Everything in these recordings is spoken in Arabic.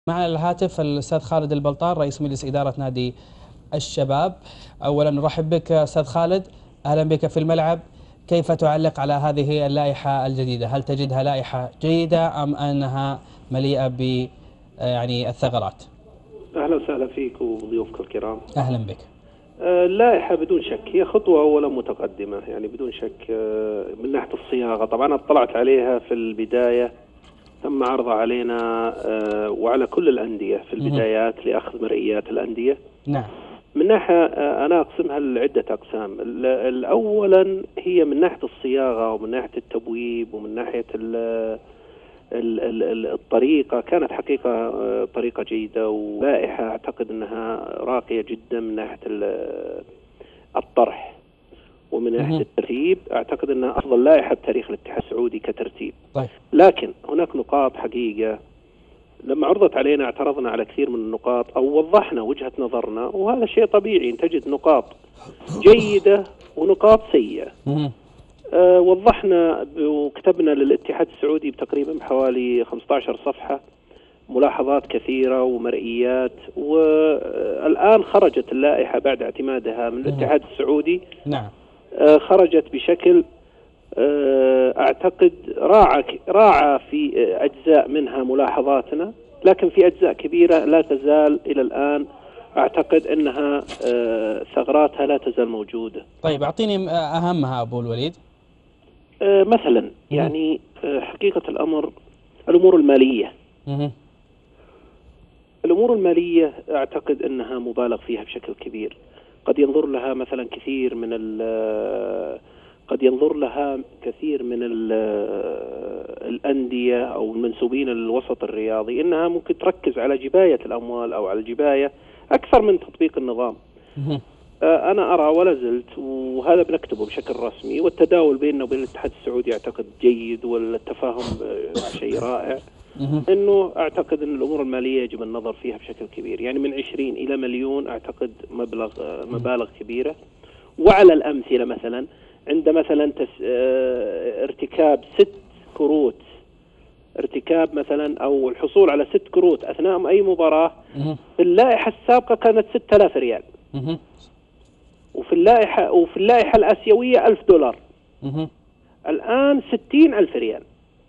معنا الهاتف الأستاذ خالد البلطان رئيس مجلس إدارة نادي الشباب. أولا نرحب بك أستاذ خالد، أهلا بك في الملعب. كيف تعلق على هذه اللائحة الجديدة؟ هل تجدها لائحة جيدة أم أنها مليئة ب يعني الثغرات؟ أهلا وسهلا فيك وضيوفك الكرام. أهلا بك. اللائحة بدون شك هي خطوة أولا متقدمة، يعني بدون شك من ناحية الصياغة. طبعا أنا اطلعت عليها في البداية، تم عرضها علينا وعلى كل الأندية في البدايات لأخذ مرئيات الأندية. نعم. من ناحية أنا أقسمها لعدة أقسام. أولا هي من ناحية الصياغة ومن ناحية التبويب ومن ناحية الطريقة، كانت حقيقة طريقة جيدة ولائحة أعتقد أنها راقية جدا من ناحية الطرح ومن ناحية الترتيب. أعتقد أنها أفضل لائحة بتاريخ الاتحاد السعودي كترتيب. طيب. لكن هناك نقاط حقيقة لما عرضت علينا اعترضنا على كثير من النقاط أو وضحنا وجهة نظرنا، وهذا شيء طبيعي، تجد نقاط جيدة ونقاط سيئة. وضحنا وكتبنا للاتحاد السعودي بتقريبا حوالي 15 صفحة ملاحظات كثيرة ومرئيات، والآن خرجت اللائحة بعد اعتمادها من الاتحاد السعودي. نعم. خرجت بشكل أعتقد راعى في أجزاء منها ملاحظاتنا، لكن في أجزاء كبيرة لا تزال إلى الآن أعتقد أنها ثغراتها لا تزال موجودة. طيب أعطيني أهمها أبو الوليد. مثلا يعني حقيقة الأمر الأمور المالية. الأمور المالية أعتقد أنها مبالغ فيها بشكل كبير. قد ينظر لها مثلا كثير من الأندية أو المنسوبين للوسط الرياضي إنها ممكن تركز على جباية الأموال أو على الجباية أكثر من تطبيق النظام. أنا أرى ولا زلت، وهذا بنكتبه بشكل رسمي، والتداول بيننا وبين الاتحاد السعودي أعتقد جيد والتفاهم شيء رائع، إنه أعتقد أن الأمور المالية يجب النظر فيها بشكل كبير. يعني من 20 إلى مليون أعتقد مبالغ كبيرة. وعلى الأمثلة مثلا عند مثلا ارتكاب 6 كروت، ارتكاب مثلا أو الحصول على 6 كروت أثناء أي مباراة، في اللائحة السابقة كانت 6000 ريال، وفي اللائحة الآسيوية $1000. الآن 60,000 ريال.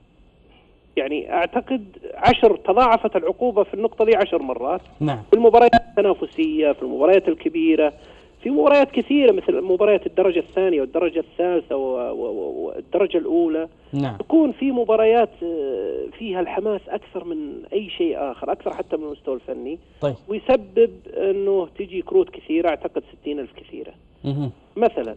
يعني أعتقد تضاعفت العقوبة في النقطة دي 10 مرات. نعم. في المباريات التنافسية، في المباريات الكبيرة، في مباريات كثيرة مثل مباريات الدرجة الثانية والدرجة الثالثة والدرجة الأولى. نعم. تكون في مباريات فيها الحماس أكثر من أي شيء آخر، أكثر حتى من المستوى الفني. طيب. ويسبب أنه تجي كروت كثيرة، أعتقد 60,000 كثيرة. مثلا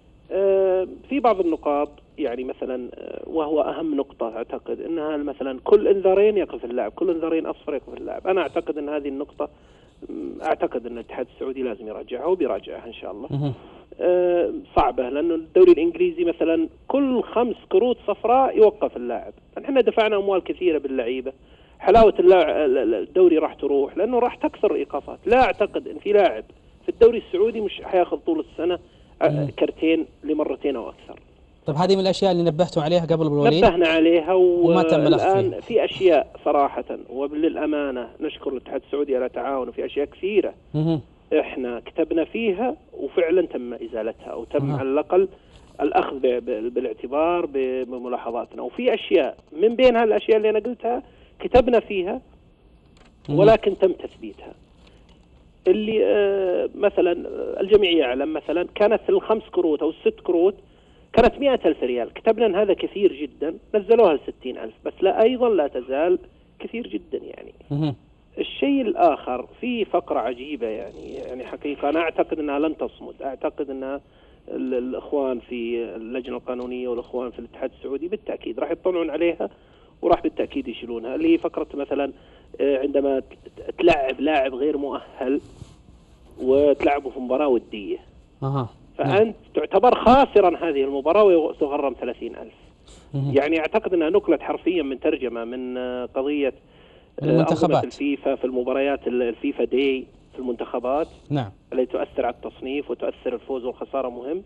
في بعض النقاط، يعني مثلا وهو أهم نقطة أعتقد أنها مثلا كل انذارين يقف اللاعب، كل انذارين أصفر يقف اللاعب. أنا أعتقد أن هذه النقطة أعتقد أن الاتحاد السعودي لازم يراجعها وبيراجعها إن شاء الله. صعبة، لأنه الدوري الإنجليزي مثلا كل 5 كروت صفراء يوقف اللاعب. نحن دفعنا أموال كثيرة باللعيبة، حلاوة الدوري راح تروح لأنه راح تكسر الإيقافات. لا أعتقد أن في لاعب في الدوري السعودي مش حياخذ طول السنة كرتين لمرتين أو أكثر. طيب هذه من الأشياء اللي نبهتوا عليها قبل أبو الوليد؟ نبهنا عليها وما تم والآن في أشياء صراحة وبالأمانة نشكر الاتحاد السعودي على تعاونه في أشياء كثيرة. إحنا كتبنا فيها وفعلا تم إزالتها أو تم على الأقل الأخذ بالاعتبار بملاحظاتنا. وفي أشياء من بين هالأشياء اللي أنا قلتها كتبنا فيها ولكن تم تثبيتها. اللي مثلا الجميع يعلم مثلا كانت ال5 كروت أو ال6 كروت كانت 100,000 ريال، كتبنا أن هذا كثير جدا، نزلوها ل60,000، بس أيضا لا تزال كثير جدا. يعني الشيء الآخر في فقرة عجيبة، يعني حقيقة أنا أعتقد أنها لن تصمد. أعتقد أن الإخوان في اللجنة القانونية والإخوان في الاتحاد السعودي بالتأكيد راح يطلعون عليها وراح بالتأكيد يشيلونها، اللي هي فقرة مثلا عندما تلعب لاعب غير مؤهل وتلعبه في مباراة ودية، فأنت تعتبر خاسرا هذه المباراة وتغرم 30,000. يعني أعتقد أنها نقلت حرفيا من ترجمة من قضية المنتخبات الفيفا في المباريات الفيفا دي في المنتخبات. نعم. التي تؤثر على التصنيف وتؤثر الفوز والخسارة مهم.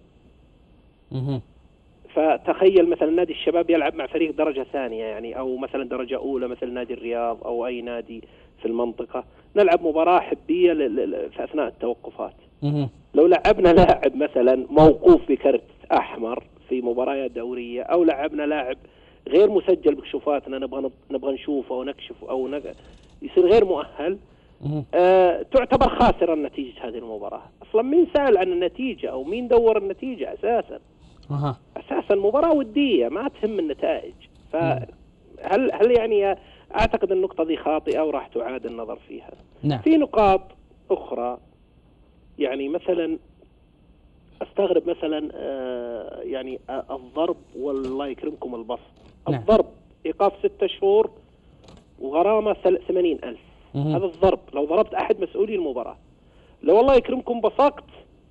فتخيل مثلا نادي الشباب يلعب مع فريق درجة ثانية، يعني أو مثلا درجة أولى مثل نادي الرياض أو أي نادي في المنطقة، نلعب مباراة حبية في أثناء التوقفات. لو لعبنا لاعب مثلا موقوف بكرت أحمر في مباريات دورية، أو لعبنا لاعب غير مسجل بكشوفاتنا نبغى نشوفه أو نكشف أو يصير غير مؤهل، تعتبر خاسرة نتيجة هذه المباراة. أصلا مين سأل عن النتيجة أو مين دور النتيجة أساسا؟ أساسا مباراة ودية ما تهم النتائج. فهل يعني أعتقد النقطة دي خاطئة وراح تعاد النظر فيها. نعم. في نقاط أخرى، يعني مثلا استغرب مثلا يعني الضرب والله يكرمكم البسط. نعم. الضرب إيقاف 6 شهور وغرامة 80,000. هذا الضرب لو ضربت أحد مسؤولي المباراة. لو والله يكرمكم بصقت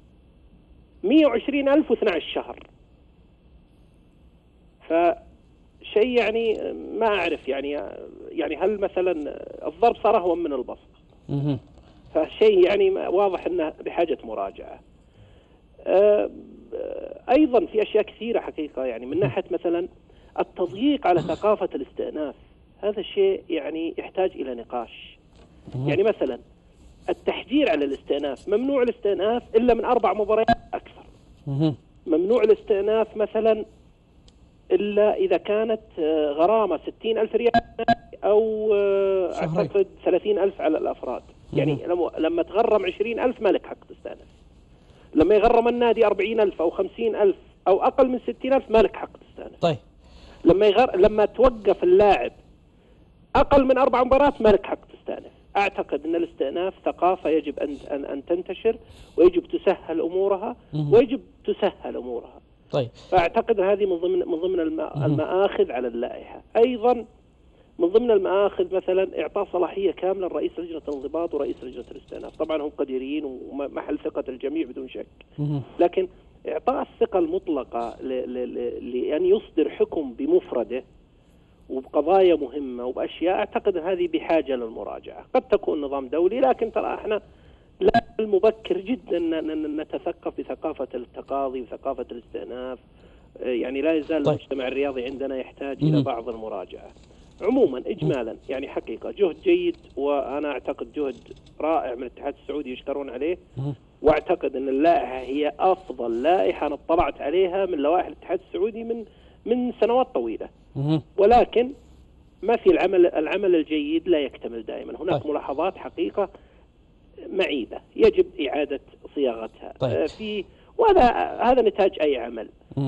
120,000 و12 شهر. فشيء يعني ما أعرف يعني هل مثلا الضرب صار أهون من البصق؟ فشيء يعني واضح أنه بحاجة مراجعة. أيضا في أشياء كثيرة حقيقة، يعني من ناحية مثلا التضييق على ثقافة الاستئناف، هذا الشيء يعني يحتاج إلى نقاش. يعني مثلا التحجير على الاستئناف، ممنوع الاستئناف إلا من 4 مباريات أكثر. ممنوع الاستئناف مثلا إلا إذا كانت غرامة 60,000 ريال أو أعتقد 30,000 على الأفراد. يعني لما تغرم 20,000 ما لك حق تستأنف. لما يغرم النادي 40,000 أو 50,000 أو أقل من 60,000 ما لك حق تستأنف. طيب. لما توقف اللاعب أقل من 4 مباريات ما لك حق تستأنف. أعتقد أن الاستئناف ثقافة يجب أن تنتشر، ويجب تسهل أمورها ويجب تسهل أمورها. طيب. فأعتقد هذه من ضمن المآخذ على اللائحة. أيضا من ضمن المآخذ مثلا إعطاء صلاحية كاملة لرئيس لجنة الانضباط ورئيس لجنة الاستئناف. طبعا هم قديرين ومحل ثقة الجميع بدون شك، لكن إعطاء الثقة المطلقة لأن يصدر حكم بمفرده وبقضايا مهمة وبأشياء، أعتقد هذه بحاجة للمراجعة. قد تكون نظام دولي، لكن ترى احنا لا المبكر جدا نتثقف بثقافة التقاضي وثقافة الاستئناف. يعني لا يزال المجتمع الرياضي عندنا يحتاج إلى بعض المراجعة. عموما إجمالا يعني حقيقة جهد جيد، وأنا أعتقد جهد رائع من الاتحاد السعودي يشكرون عليه. وأعتقد أن اللائحة هي أفضل لائحة أنا اطلعت عليها من لوائح الاتحاد السعودي من سنوات طويلة. ولكن ما في العمل الجيد لا يكتمل دائما. هناك ملاحظات حقيقة معيبة يجب إعادة صياغتها. وهذا نتاج أي عمل.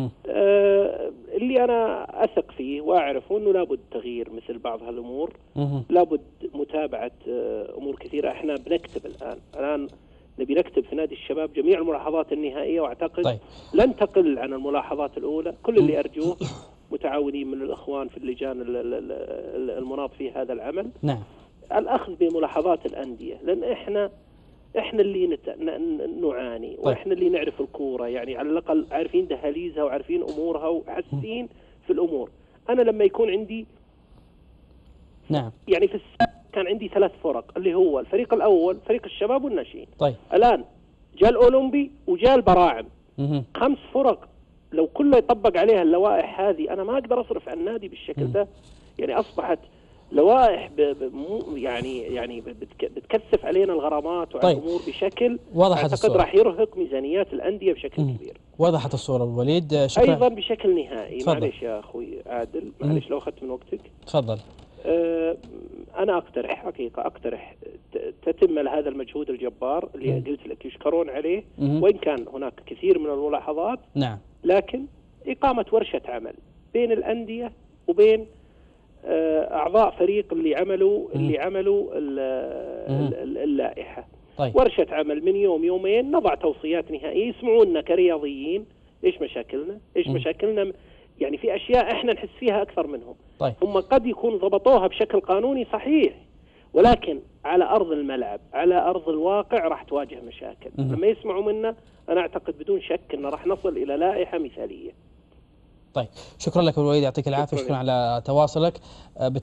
اللي أنا أثق فيه وأعرفه أنه لابد تغيير مثل بعض هالأمور، لابد متابعة أمور كثيرة. احنا بنكتب الآن نبي نكتب في نادي الشباب جميع الملاحظات النهائية، وأعتقد لن تقل عن الملاحظات الأولى. كل اللي أرجوه متعاونين من الأخوان في اللجان المناط في هذا العمل، نعم، الأخذ بملاحظات الأندية، لأن إحنا اللي نعاني، وإحنا اللي نعرف الكورة، يعني على الأقل عارفين دهاليزها وعارفين أمورها وحاسين في الأمور. أنا لما يكون عندي نعم يعني في كان عندي 3 فرق، اللي هو الفريق الأول فريق الشباب والناشئين. طيب. الآن جاء الأولمبي وجاء البراعم. 5 فرق لو كله يطبق عليها اللوائح هذه أنا ما أقدر أصرف عن النادي بالشكل ده. يعني أصبحت لوائح يعني بتكثف علينا الغرامات وعلى الأمور بشكل أعتقد راح يرهق ميزانيات الأندية بشكل كبير. وضحت الصورة أبو الوليد. شكرا. أيضا بشكل نهائي، معلش يا أخوي عادل، معلش لو أخذت من وقتك. تفضل. أنا أقترح تتم هذا المجهود الجبار اللي قلت لك يشكرون عليه، وإن كان هناك كثير من الملاحظات، نعم، لكن إقامة ورشة عمل بين الأندية وبين أعضاء فريق اللي عملوا اللائحة. طيب. ورشة عمل من يومين نضع توصيات نهائية، يسمعونا كرياضيين إيش مشاكلنا يعني في أشياء إحنا نحس فيها أكثر منهم. طيب. هم قد يكون ضبطوها بشكل قانوني صحيح، ولكن على أرض الملعب على أرض الواقع راح تواجه مشاكل. لما يسمعوا منا أنا أعتقد بدون شك أن راح نصل إلى لائحة مثالية. طيب، شكرا لك أبو الوليد، يعطيك العافية. شكرا على تواصلك.